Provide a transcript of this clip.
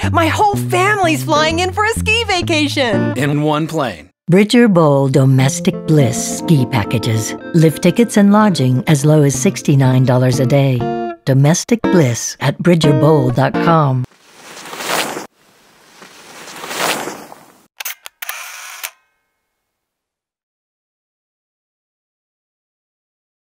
My whole family's flying in for a ski vacation. In one plane. Bridger Bowl Domestic Bliss ski packages. Lift tickets and lodging as low as $69 a day. Domestic Bliss at bridgerbowl.com.